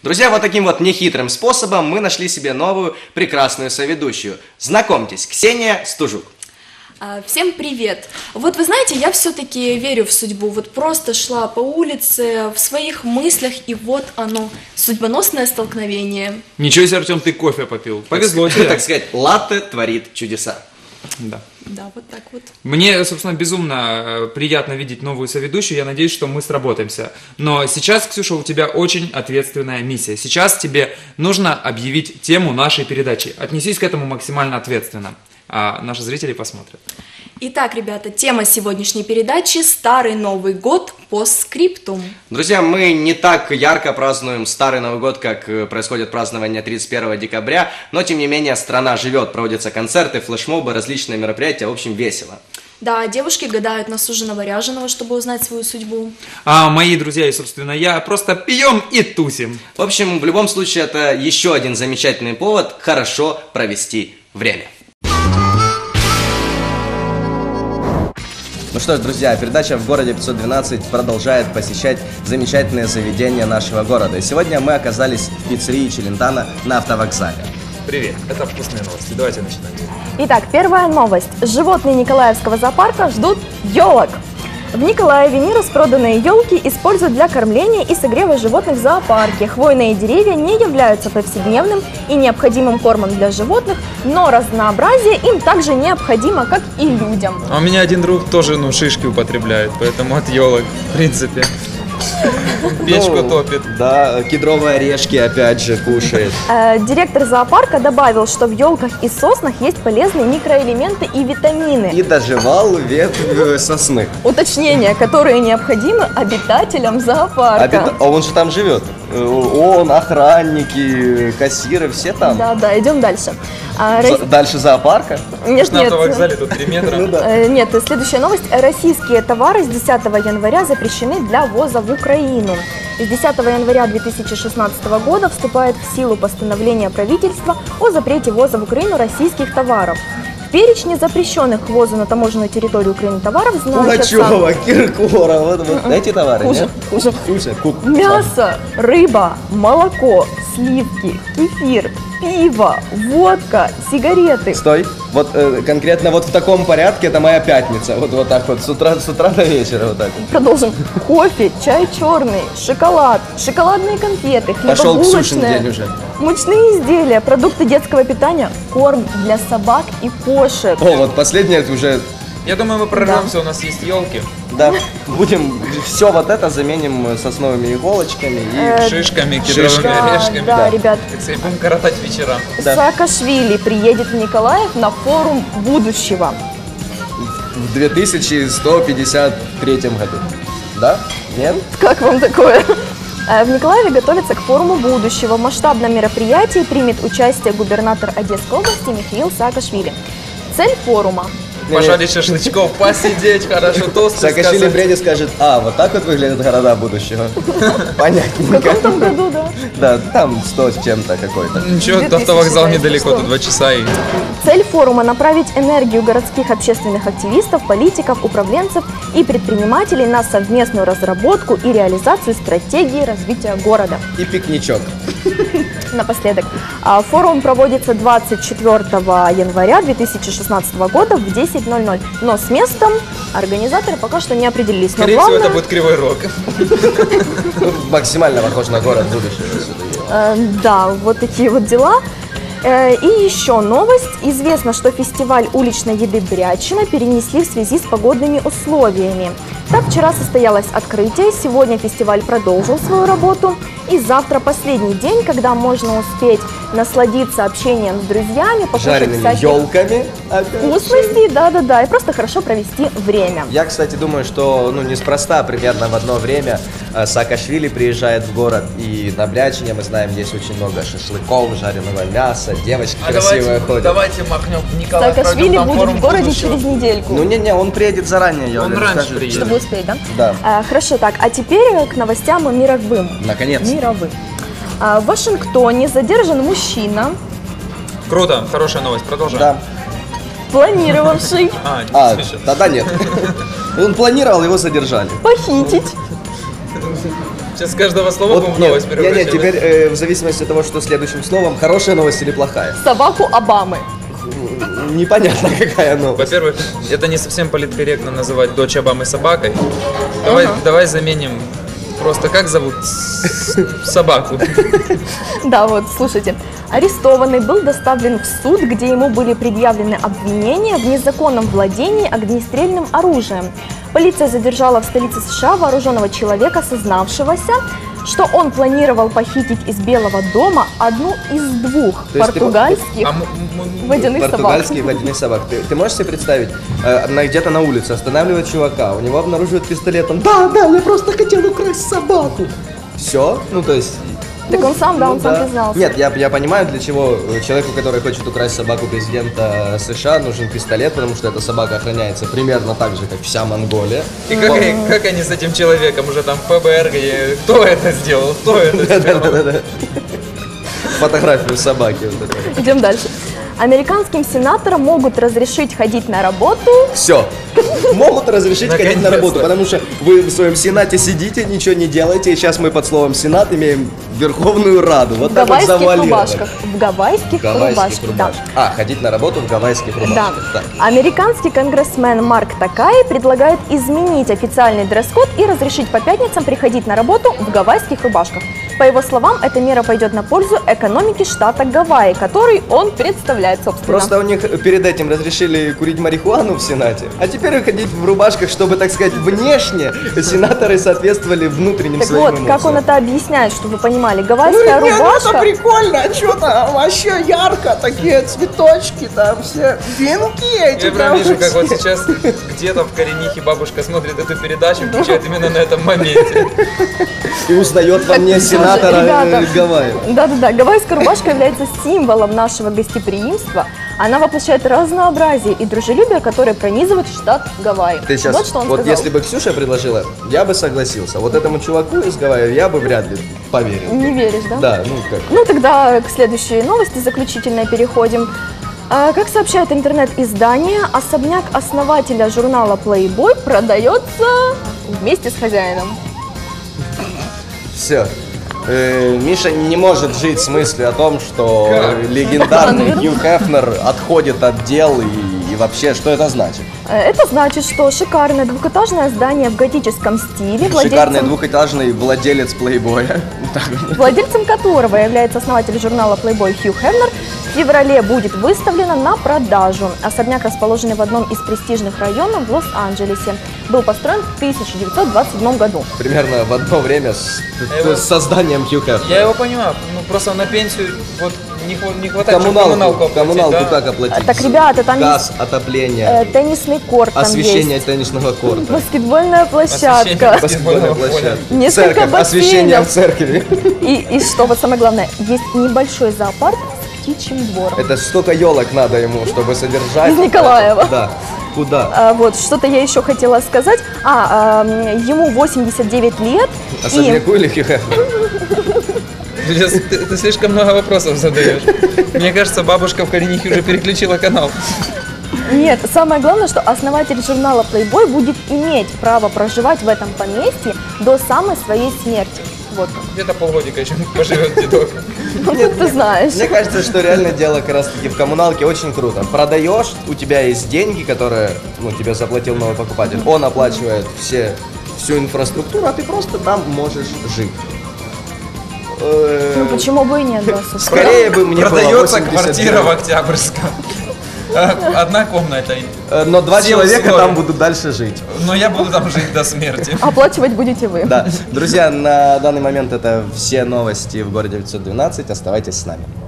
Друзья, вот таким вот нехитрым способом мы нашли себе новую прекрасную соведущую. Знакомьтесь, Ксения Стужук. Всем привет! Вот вы знаете, я все-таки верю в судьбу. Вот просто шла по улице в своих мыслях, и вот оно, судьбоносное столкновение. Ничего себе, Артем, ты кофе попил. Повезло тебе. Так сказать, латте творит чудеса. Да. Да, вот так вот. Мне, собственно, безумно приятно видеть новую соведущую. Я надеюсь, что мы сработаемся. Но сейчас, Ксюша, у тебя очень ответственная миссия. Сейчас тебе нужно объявить тему нашей передачи. Отнесись к этому максимально ответственно. А наши зрители посмотрят. Итак, ребята, тема сегодняшней передачи – Старый Новый год постскриптум. Друзья, мы не так ярко празднуем Старый Новый год, как происходит празднование 31 декабря, но тем не менее страна живет, проводятся концерты, флешмобы, различные мероприятия, в общем, весело. Да, девушки гадают на суженого-ряженого, чтобы узнать свою судьбу. А мои друзья и, собственно, я просто пьем и тусим. В общем, в любом случае, это еще один замечательный повод хорошо провести время. Ну что ж, друзья, передача «В городе 512» продолжает посещать замечательные заведения нашего города. И сегодня мы оказались в пиццерии Челентано на автовокзале. Привет, это вкусные новости. Давайте начинать. Итак, первая новость. Животные Николаевского зоопарка ждут елок. В Николаеве нераспроданные елки используют для кормления и согрева животных в зоопарке. Хвойные деревья не являются повседневным и необходимым кормом для животных, но разнообразие им также необходимо, как и людям. А у меня один друг тоже, шишки употребляет, поэтому от елок, в принципе, печку топит. Да, кедровые орешки опять же кушает. Директор зоопарка добавил, что в елках и соснах есть полезные микроэлементы и витамины. И дожевал ветвь сосны. Уточнения, которые необходимы обитателям зоопарка. А он же там живет. Он, охранники, кассиры, все там. Да, идем дальше. Дальше зоопарка? Нет. На автовокзале тут 3 метра. Нет, следующая новость. Российские товары с 10 января запрещены для ввоза в Украину. С 10 января 2016 года вступает в силу постановление правительства о запрете ввоза в Украину российских товаров. В перечне запрещенных к ввозу на таможенную территорию Украины товаров значатся... Пугачева, Киркорова, вот эти товары, нет? Хуже. Хуже. Мясо, рыба, молоко, сливки, кефир, пиво, водка, сигареты. Стой, вот конкретно вот в таком порядке это моя пятница, вот так вот, с утра до вечера вот так вот. Продолжим. Кофе, чай черный, шоколад, шоколадные конфеты, Пошел Ксюшин хлебобулочные, день уже. мучные изделия, продукты детского питания, корм для собак и кошек. О, вот последнее это уже, Я думаю, мы прорвемся, у нас есть елки, да, будем все вот это заменим сосновыми иголочками и... шишками, кедровыми орешками. Да, ребят. Так сказать, будем коротать вечера. Да. Саакашвили приедет в Николаев на форум будущего. В 2153 году. Да? Нет? Как вам такое? В Николаеве готовится к форуму будущего. В масштабном мероприятии примет участие губернатор Одесской области Михаил Саакашвили. Цель форума. Пожарить шашлычков, посидеть, хорошо, тосты Саакашвили сказать. приедет и скажет, вот так вот выглядят города будущего. В Понятненько. каком там году, да? Да, там 100 с чем-то какой-то. Ничего, 2000 автовокзал недалеко, что? тут 2 часа и... Цель форума – направить энергию городских общественных активистов, политиков, управленцев и предпринимателей на совместную разработку и реализацию стратегии развития города. И пикничок. Напоследок. Форум проводится 24 января 2016 года в 10:00. Но с местом организаторы пока что не определились. Но Скорее всего, главное, это будет Кривой Рог. Максимально похож на город будущего. да, вот такие вот дела. И еще новость. Известно, что фестиваль уличной еды «Брячина» перенесли в связи с погодными условиями. Так, вчера состоялось открытие, сегодня фестиваль продолжил свою работу. И завтра последний день, когда можно успеть насладиться общением с друзьями, покушать Жареными всяких елками. вкусностей, да, и просто хорошо провести время. Я, кстати, думаю, что неспроста примерно в одно время Саакашвили приезжает в город, и на Брячине, мы знаем, есть очень много шашлыков, жареного мяса, девочки красивые ходят. Давайте махнем в Николаев. Саакашвили будет в городе через недельку. Ну не, он приедет заранее, я Он уверен, раньше скажет. приедет. Чтобы успеть, да? Да. Хорошо, так, а теперь к новостям мировым. Наконец-то. Мировым. В Вашингтоне задержан мужчина, Круто, хорошая новость, продолжаем. Да. планировавший Не смешно. Тогда нет. Он планировал, его задержали. похитить Сейчас с каждого слова Вот, будем в нет, новость нет, превращать. теперь в зависимости от того, что следующим словом, хорошая новость или плохая. Собаку Обамы. Непонятно, какая новость. Во-первых, это не совсем политкорректно называть дочь Обамы собакой. Давай заменим просто как зовут собаку. Да, вот, слушайте. Арестованный был доставлен в суд, где ему были предъявлены обвинения в незаконном владении огнестрельным оружием. Полиция задержала в столице США вооруженного человека, сознавшегося, что он планировал похитить из Белого дома одну из двух То есть ты- португальских водяных собак. Португальских водяных собак. Ты можешь себе представить, где-то на улице останавливает чувака, у него обнаруживают пистолет, он, да, я просто хотел украсть собаку. Все, ну то есть... Так он сам, да, он сам признался. Нет, я понимаю, для чего человеку, который хочет украсть собаку президента США, нужен пистолет, потому что эта собака охраняется примерно так же, как вся Монголия. И как они с этим человеком уже там в ФБР, кто это сделал, кто это сделал? Да-да-да. Фотографию собаки. Вот это. Идем дальше. Американским сенаторам могут разрешить ходить на работу. Все. Могут разрешить ходить на работу, Наконец-то. потому что вы в своем Сенате сидите, ничего не делаете, и сейчас мы под словом Сенат имеем Верховную Раду. Вот В так вот гавайских завуалировано. рубашках. В гавайских рубашках, да. Ходить на работу в гавайских Да. рубашках. Так. Американский конгрессмен Марк Такай предлагает изменить официальный дресс-код и разрешить по пятницам приходить на работу в гавайских рубашках. По его словам, эта мера пойдет на пользу экономики штата Гавайи, который он представляет, собственно. Просто у них перед этим разрешили курить марихуану в Сенате, а теперь ходить в рубашках, чтобы, так сказать, внешне сенаторы соответствовали внутренним Так своим вот, эмоциям. как он это объясняет, чтобы вы понимали, гавайская рубашка... прикольно, а что там вообще ярко, такие цветочки, там все венки эти. Я прям вижу, как вот сейчас где-то в Коренихе бабушка смотрит эту передачу, включает именно на этом моменте. И узнает во мне сенатора ребята. Гавайи. Да-да-да, гавайская рубашка является символом нашего гостеприимства. Она воплощает разнообразие и дружелюбие, которое пронизывает штат Гавайи. Ты сейчас, Вот что он вот сказал. если бы Ксюша предложила, я бы согласился. Вот этому чуваку из Гавайи я бы вряд ли поверил. Не веришь, да? Да, ну как. Ну тогда к следующей новости заключительной переходим. Как сообщает интернет-издание, особняк основателя журнала Playboy продается вместе с хозяином. Все. Миша не может жить с мыслью о том, что Как? легендарный Хью Хефнер отходит от дел и вообще, что это значит? Это значит, что шикарное двухэтажное здание в готическом стиле, Шикарный двухэтажный владелец Плейбоя. владельцем которого является основатель журнала Playboy Хью Хефнер, в феврале будет выставлено на продажу. Особняк, расположенный в одном из престижных районов в Лос-Анджелесе, был построен в 1927 году. Примерно в одно время с созданием Хью Хефнера. Я его понимаю, ну просто на пенсию вот не хватает, чтобы Коммуналку оплатить, да? как оплатить? Так, ребята, там Газ, отопление, теннисный корт там освещение есть, теннисного корта. баскетбольная площадка. Баскетбольная площадка. Несколько Церковь, бассейнов. освещение в церкви. И что вот самое главное, есть небольшой зоопарк с птичьим двором. Это столько елок надо ему, чтобы содержать. Из Николаева. Да. Куда? Вот, что-то я еще хотела сказать. Ему 89 лет. и Особняку или Хью Хефнеру? Ты слишком много вопросов задаешь. Мне кажется, бабушка в Коренихе уже переключила канал. Нет, самое главное, что основатель журнала Playboy будет иметь право проживать в этом поместье до самой своей смерти. Вот. Где-то полгодика еще поживет дедок. Ну, ты знаешь. Мне кажется, что реально дело как раз таки в коммуналке очень круто. Продаешь, у тебя есть деньги, которые тебе заплатил новый покупатель. Он оплачивает всю инфраструктуру, а ты просто там можешь жить. Ну почему бы и нет, да, собственно. Скорее бы мне было Продается 89. квартира в Октябрьском. Одна комната. Но два Все человека условия. там будут дальше жить. Но я буду там жить до смерти. Оплачивать будете вы. Да. Друзья, на данный момент это все новости в городе 912. Оставайтесь с нами.